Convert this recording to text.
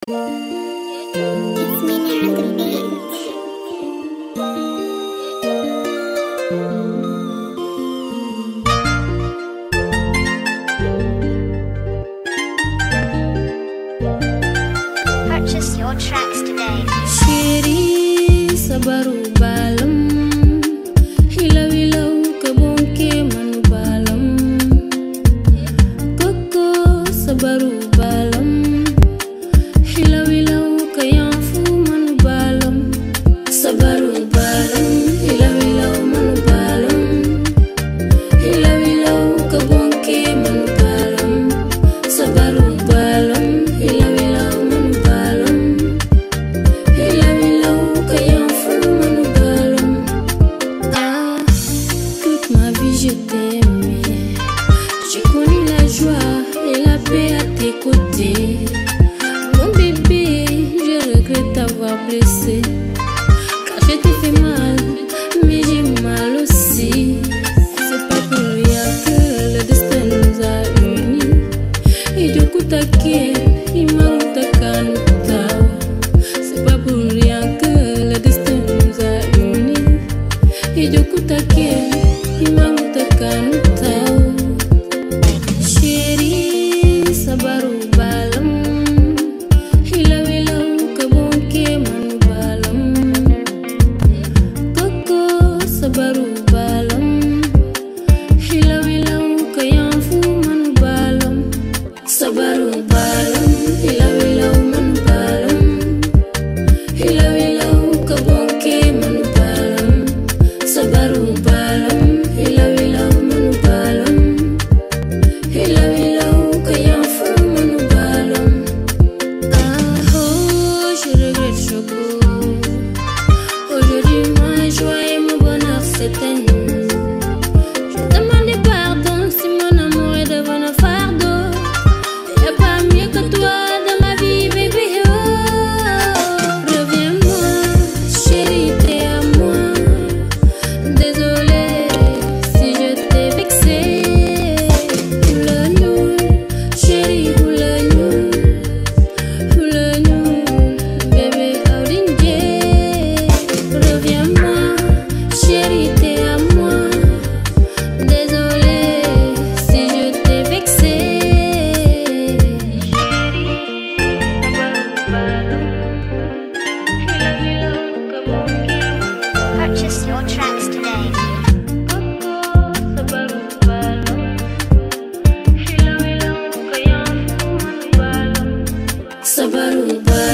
It's Minnie on the beat. Purchase your tracks today. Chérie, sabaru balam, hilaw hilaw kabongke manu balam. Koko sabaru balam, hilaw hilaw kayanfu manu balam. Sabaru balam, hilaw hilaw manu balam. Hilaw hilaw kabongke manu balam. Sabaru balam, hilaw hilaw manu balam. Hilaw hilaw kayanfu manu balam. Ah, toute ma vie je t'aimais. J'ai connu la joie et la paix à tes côtés. Mon bébé, je regrette t'avoir blessé. Car je t'ai fait mal, mais j'ai mal aussi. C'est pas pour rien que le destin nous a unis. Et du coup t'inquiète, il m'a utakanutao. C'est pas pour rien que le destin nous a unis. Et du coup t'inquiète, il m'a utakanutao. Chérie, sabaru balam, hilaw hilaw kabongke manu balam. Koko sabaru balam, hilaw hilaw kayanfu manu balam. Sabaru balam, hilaw hilaw manu balam. Hilaw hilaw kabongke manu balam. Sabaru balam, hilaw hilaw manu balam. Hilaw hilaw kayanfu manu balam. Ah oh, je regrette Choco. Aujourd'hui ma joie et mon bonheur s'éteignent. Je demande pardon si mon amour est devenu un fardeau. Y'a pas mieux que toi dans ma vie, baby. Oh, reviens-moi, chérie, t'es à moi. Désolée si je t'ai vexé. Houlagnou, chérie, houlagnou. Houlagnou, bébé Audinje. Reviens-moi, chérie, t'es à moi. Désolée si je t'ai vexé. Purchase your tracks today. Sabaru balam.